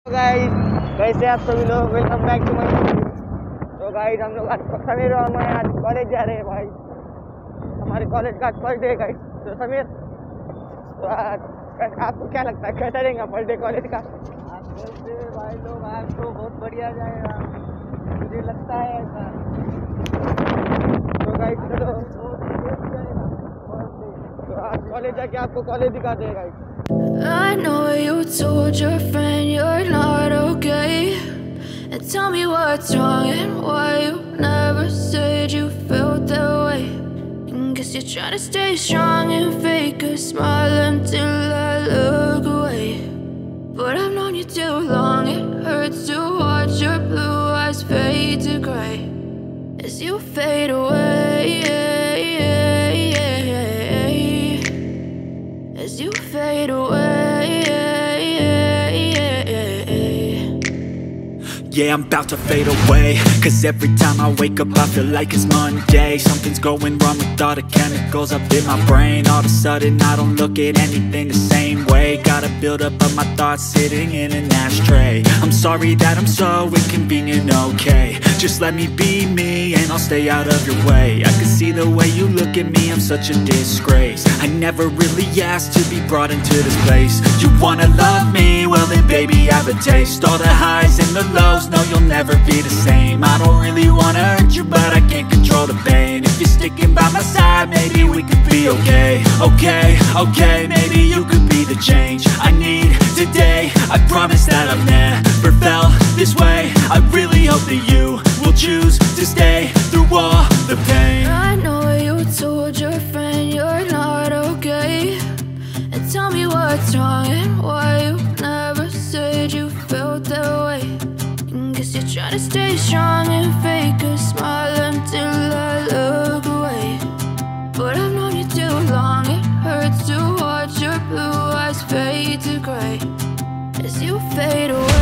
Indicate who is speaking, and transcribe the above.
Speaker 1: Guys, कैसे आप सभी लोग, welcome back to my channel. तो गाइस, हम लोग आज समीर और मैं आज कॉलेज जा रहे हैं भाई। हमारे कॉलेज का आज फर्स्ट डे गाइस। तो समीर, तो आज आपको क्या लगता है कैसा रहेगा फर्स्ट डे कॉलेज का?
Speaker 2: आज फर्स्ट डे भाई लोग, आज तो बहुत बढ़िया जाएगा, मुझे लगता है ऐसा।
Speaker 1: तो गाइस चलो, तो आज कॉलेज जाके आपको कॉलेज दिखाते हैं guys.
Speaker 3: I know you told your friend you're not okay, and tell me what's wrong and why you never said you felt that way. And guess you're trying to stay strong and fake a smile until I look away. But I've known you too long, it hurts to watch your blue eyes fade to gray as you fade away, as you fade away.
Speaker 4: Yeah, I'm about to fade away, 'cause every time I wake up I feel like it's Monday. Something's going wrong with all the chemicals up in my brain. All of a sudden I don't look at anything the same way. Got a build up of my thoughts sitting in an ashtray. I'm sorry that I'm so inconvenient, okay. Just let me be me and I'll stay out of your way. I can see the way you look at me, I'm such a disgrace. I never really asked to be brought into this place. You wanna love me? Well then baby have a taste. All the highs and the lows, no, you'll never be the same. I don't really wanna hurt you, but I can't control the pain. If you're sticking by my side, maybe we could be okay. Okay, maybe you could be the change I need today. I promise that I've never felt this way. I really hope that you will choose to stay through all the pain.
Speaker 3: I know you told your friend you're not okay, and tell me what's wrong and why you never said you felt that way. Guess you're trying to stay strong and fake a smile until I look away. But I've known you too long, it hurts to watch your blue eyes fade to gray as you fade away.